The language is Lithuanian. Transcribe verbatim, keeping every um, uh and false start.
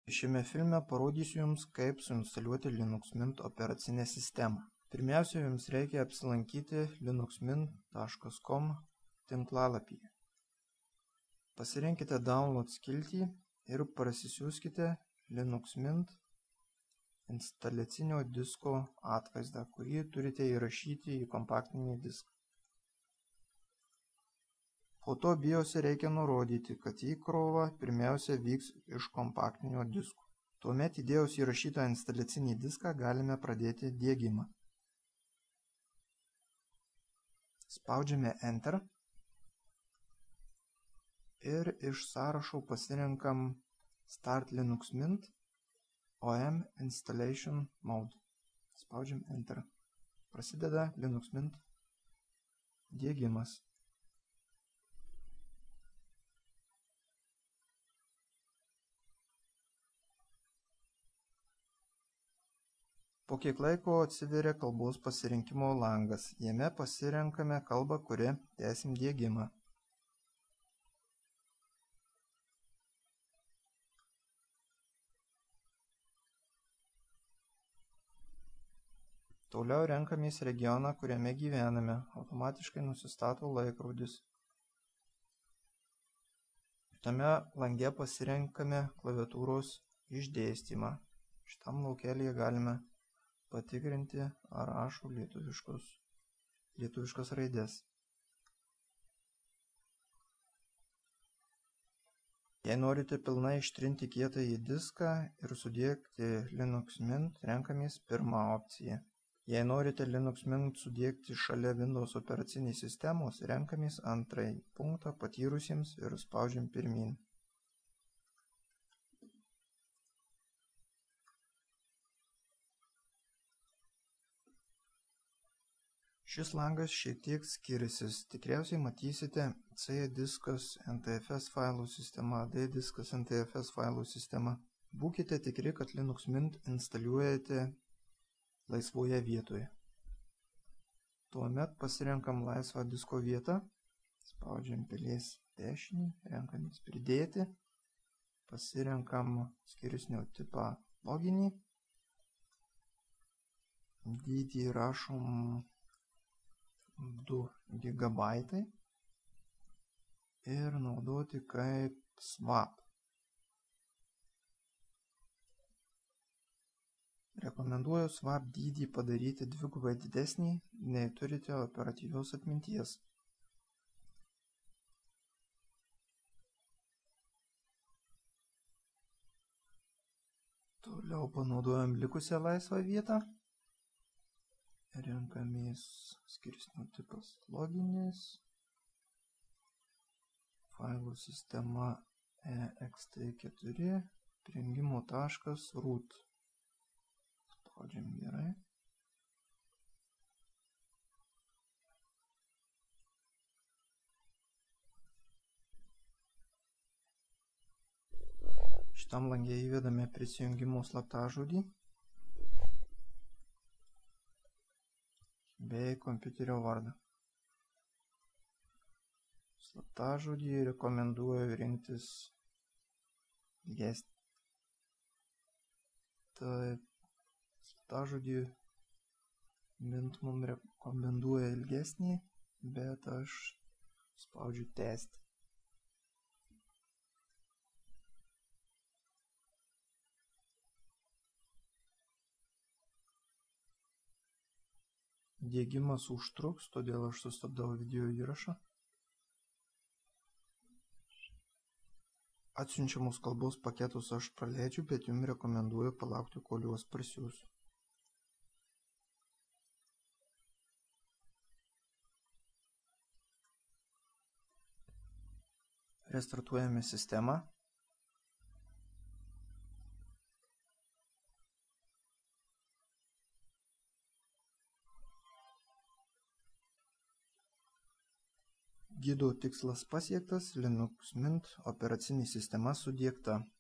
Šiame filme parodysiu Jums, kaip suinstaliuoti Linux Mint operacinę sistemą. Pirmiausia, Jums reikia apsilankyti linux mint taškas com tinklalapyje. Pasirinkite Download skiltį ir parsisiųskite Linux Mint instaliacinio disko atvaizdą, kurį turite įrašyti į kompaktinį diską. Po to BIOS'e reikia nurodyti, kad įkrova pirmiausia vyks iš kompaktinio disko. Tuomet įdėjus įrašytą instaliacinį diską galime pradėti diegimą. Spaudžiame Enter ir iš sąrašo pasirenkam Start Linux Mint O M Installation Mode. Spaudžiam Enter. Prasideda Linux Mint diegimas. Po kiek laiko atsiveria kalbos pasirinkimo langas. Jame pasirenkame kalbą, kuria tęsim diegimą. Toliau renkamės regioną, kuriame gyvename. Automatiškai nusistato laikrodis. Šitame lange pasirenkame klaviatūros išdėstymą. Šitam laukelėje galime patikrinti, ar rašo lietuviškos, lietuviškas raidės. Jei norite pilnai ištrinti kietąjį diską ir sudiegti Linux Mint, renkamės pirmą opciją. Jei norite Linux Mint sudiegti šalia Windows operacinės sistemos, renkamės antrąjį punktą patyrusiems ir spaudžiam pirmyn. Šis langas šiek tiek skiriasi. Tikriausiai matysite C diskas N T F S failų sistema, D diskas N T F S failų sistema. Būkite tikri, kad Linux Mint instaliuojate laisvoje vietoje. Tuomet pasirenkam laisvą disko vietą, spaudžiam pelės dešinį, renkamės pridėti, pasirenkam skirsnio tipą loginį, dydį rašom du gigabaitai ir naudoti kaip swap. Rekomenduoju swap dydį padaryti dvigubai didesnį, nei turite operatyvios atminties. Toliau panaudojam likusią laisvą vietą. Renkamės skirsnio tipas loginis, failų sistema E X T keturi, prijungimo taškas root. Spaudžiam gerai. Šitam lange įvedame prisijungimo slaptažodį bei kompiuterio vardą. Slaptažodį rekomenduoju rinktis ilgesnį. Taip, slaptažodį Mint mums rekomenduoja ilgesnį, bet aš spaudžiu tęsti. Diegimas užtruks, todėl aš sustabdau video įrašą. Atsiunčiamus kalbos paketus aš praleidžiu, bet jums rekomenduoju palaukti, kol juos parsiųsiu. Restartuojame sistemą. Gido tikslas pasiektas, Linux Mint operacinė sistema sudiegta.